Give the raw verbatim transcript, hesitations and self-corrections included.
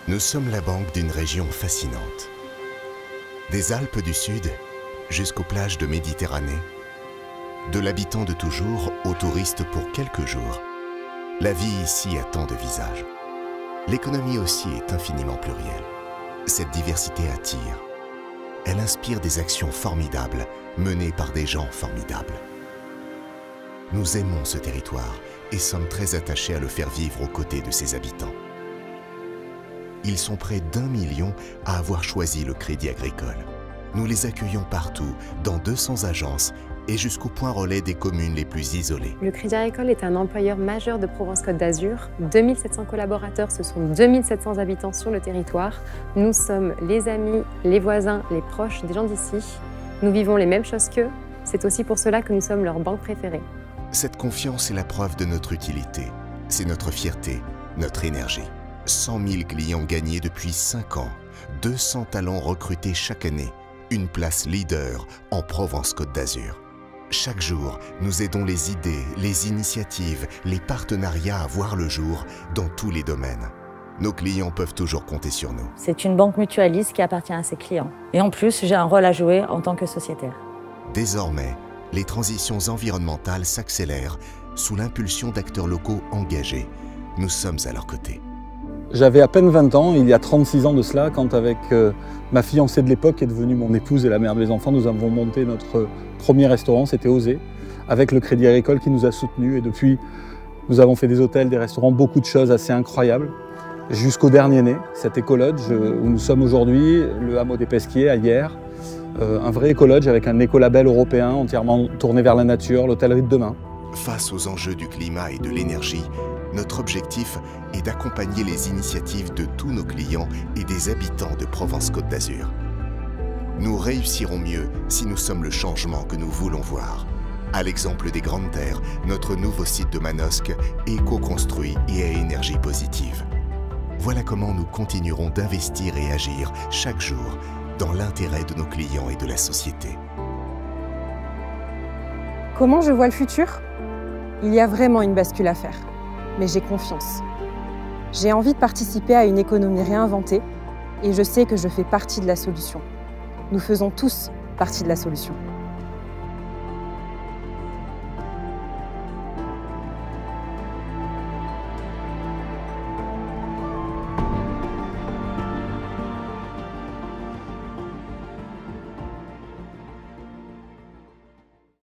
Nous sommes la banque d'une région fascinante. Des Alpes du Sud jusqu'aux plages de Méditerranée, de l'habitant de toujours au touriste pour quelques jours, la vie ici a tant de visages. L'économie aussi est infiniment plurielle. Cette diversité attire. Elle inspire des actions formidables menées par des gens formidables. Nous aimons ce territoire et sommes très attachés à le faire vivre aux côtés de ses habitants. Ils sont près d'un million à avoir choisi le Crédit Agricole. Nous les accueillons partout, dans deux cents agences et jusqu'au point relais des communes les plus isolées. Le Crédit Agricole est un employeur majeur de Provence-Côte d'Azur. deux mille sept cents collaborateurs, ce sont deux mille sept cents habitants sur le territoire. Nous sommes les amis, les voisins, les proches des gens d'ici. Nous vivons les mêmes choses qu'eux. C'est aussi pour cela que nous sommes leur banque préférée. Cette confiance est la preuve de notre utilité. C'est notre fierté, notre énergie. cent mille clients gagnés depuis cinq ans, deux cents talents recrutés chaque année, une place leader en Provence-Côte d'Azur. Chaque jour, nous aidons les idées, les initiatives, les partenariats à voir le jour dans tous les domaines. Nos clients peuvent toujours compter sur nous. C'est une banque mutualiste qui appartient à ses clients. Et en plus, j'ai un rôle à jouer en tant que sociétaire. Désormais, les transitions environnementales s'accélèrent sous l'impulsion d'acteurs locaux engagés. Nous sommes à leur côté. J'avais à peine vingt ans, il y a trente-six ans de cela, quand avec euh, ma fiancée de l'époque, qui est devenue mon épouse et la mère de mes enfants, nous avons monté notre premier restaurant, c'était Osé, avec le Crédit Agricole qui nous a soutenus. Et depuis, nous avons fait des hôtels, des restaurants, beaucoup de choses assez incroyables, jusqu'au dernier né, cet écolodge où nous sommes aujourd'hui, le hameau des Pesquiers à Hyères, euh, un vrai écolodge avec un écolabel européen entièrement tourné vers la nature, l'hôtellerie de demain. Face aux enjeux du climat et de l'énergie, notre objectif est d'accompagner les initiatives de tous nos clients et des habitants de Provence-Côte d'Azur. Nous réussirons mieux si nous sommes le changement que nous voulons voir. À l'exemple des Grandes Terres, notre nouveau site de Manosque, éco-construit et à énergie positive. Voilà comment nous continuerons d'investir et agir chaque jour dans l'intérêt de nos clients et de la société. Comment je vois le futur ? Il y a vraiment une bascule à faire, mais j'ai confiance. J'ai envie de participer à une économie réinventée et je sais que je fais partie de la solution. Nous faisons tous partie de la solution.